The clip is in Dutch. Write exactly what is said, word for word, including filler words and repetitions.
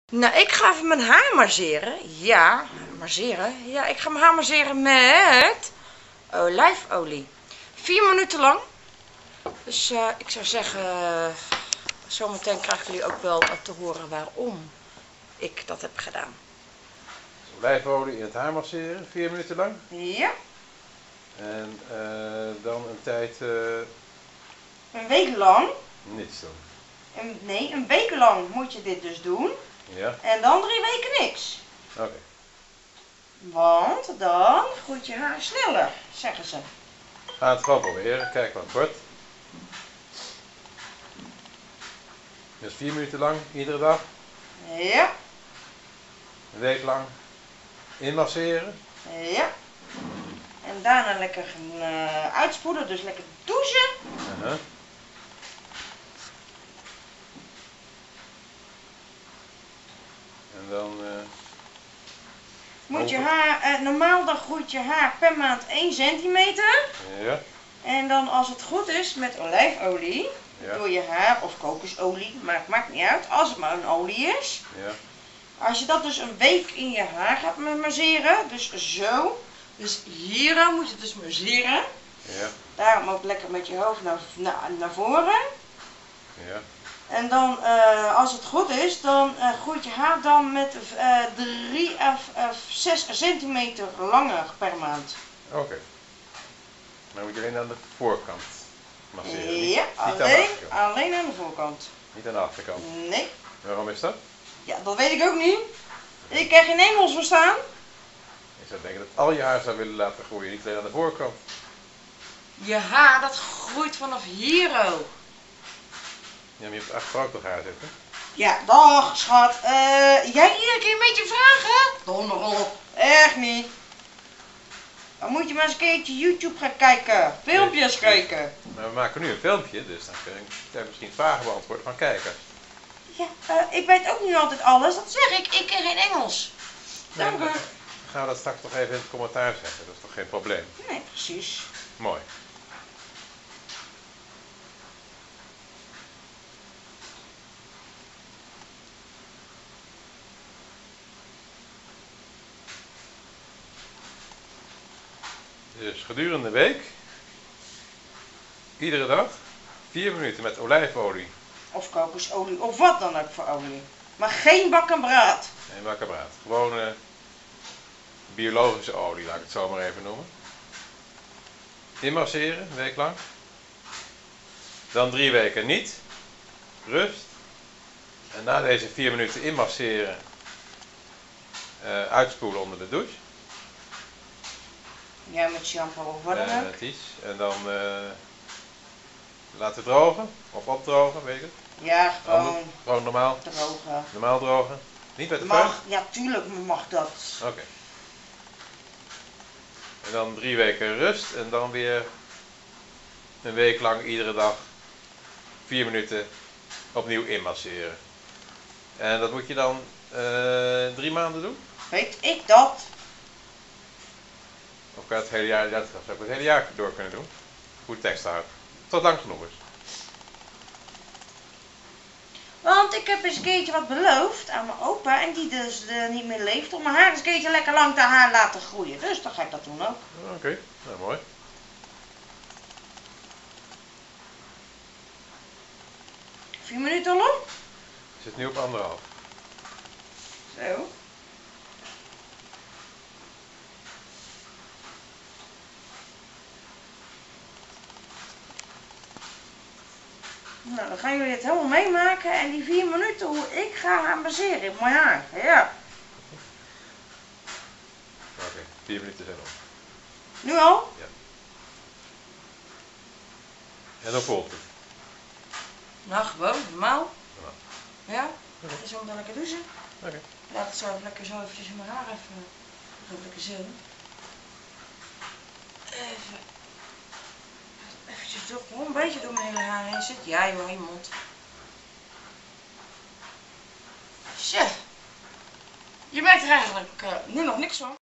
Nou, ik ga even mijn haar masseren. Ja, masseren. Ja, ik ga mijn haar masseren met olijfolie. Vier minuten lang. Dus uh, ik zou zeggen, uh, zometeen krijgen jullie ook wel te horen waarom ik dat heb gedaan. Dus olijfolie in het haar masseren, vier minuten lang. Ja. En uh, dan een tijd... Uh... Een week lang. Niets doen. Een, nee, een week lang moet je dit dus doen. Ja. En dan drie weken niks. Oké. Okay. Want dan groeit je haar sneller, zeggen ze. Ga het gewoon proberen, kijk wat het wordt. Dus vier minuten lang, iedere dag. Ja. Een week lang inmasseren. Ja. En daarna lekker gaan uh, uitspoelen, dus lekker douchen. Uh -huh. En dan... Uh, Moet je haar, uh, normaal dan groeit je haar per maand één centimeter. Ja. En dan als het goed is met olijfolie, ja. door je haar of kokosolie, maar het maakt niet uit, als het maar een olie is. Ja. Als je dat dus een week in je haar gaat masseren, dus zo, dus hier moet je dus masseren. Ja. Daarom ook lekker met je hoofd naar, naar, naar voren. Ja. En dan, uh, als het goed is, dan uh, groeit je haar dan met uh, drie of zes centimeter langer per maand. Oké. Okay. Dan moet je alleen aan de voorkant masseren. Ja, niet, alleen, niet aan alleen aan de voorkant. Niet aan de achterkant? Nee. Waarom is dat? Ja, dat weet ik ook niet. Ik kan geen Engels verstaan. Ik zou denken dat al je haar zou willen laten groeien, niet alleen aan de voorkant. Je haar, dat groeit vanaf hier ook. Ja, maar je hebt achter ook nog haar zitten. Ja, dag schat. Uh, jij hier een keer een beetje vragen? Donder op. Echt niet. Dan moet je maar eens een keertje YouTube gaan kijken. Filmpjes nee, kijken. Maar we maken nu een filmpje, dus dan kun je misschien vragen beantwoorden van kijkers. Ja, uh, ik weet ook niet altijd alles. Dat zeg ik. Ik ken geen Engels. Nee, dan gaan we dat straks nog even in het commentaar zeggen. Dat is toch geen probleem? Nee, precies. Mooi. Dus gedurende de week, iedere dag, vier minuten met olijfolie. Of kokosolie, of wat dan ook voor olie. Maar geen bak en braad. Geen bak en braad. Gewoon uh, biologische olie, laat ik het zo maar even noemen. Inmasseren, een week lang. Dan drie weken niet. Rust. En na deze vier minuten inmasseren, uh, uitspoelen onder de douche. Ja, met shampoo of wat dan ook. Uh, iets. En dan uh, laten drogen, of opdrogen, weet ik het. Ja, gewoon, Ander, gewoon normaal drogen. Normaal drogen. Niet met de mag, föhn? Ja, tuurlijk mag dat. Oké. Okay. En dan drie weken rust en dan weer een week lang iedere dag vier minuten opnieuw inmasseren. En dat moet je dan uh, drie maanden doen? Weet ik dat? Of kan je het hele jaar, ja, dat zou ik het hele jaar door kunnen doen. Goed tekst houden. Tot lang genoeg is. Want ik heb eens een keertje wat beloofd aan mijn opa en die dus uh, niet meer leeft. Om mijn haar eens een keertje lekker lang te haar laten groeien. Dus dan ga ik dat doen ook. Oké, okay. Nou mooi. Vier minuten lang? Je zit nu op anderhalf. Zo. Nou, dan gaan jullie het helemaal meemaken en die vier minuten hoe ik ga gaan baseren in mijn haar. Ja. Oké, okay. vier minuten zijn op. Nu al? Ja. En dan voelt het? Nou, gewoon, normaal. Normaal. Ja? Okay. En zo dan lekker douchen. Oké. Okay. Laat het zo lekker zo eventjes in mijn haar even. Zo lekker zo. Even. Eventjes toch gewoon een beetje door mijn hele haar heen zit. Ja joh, je mond. Zo. Je merkt er eigenlijk uh, nu nog niks van.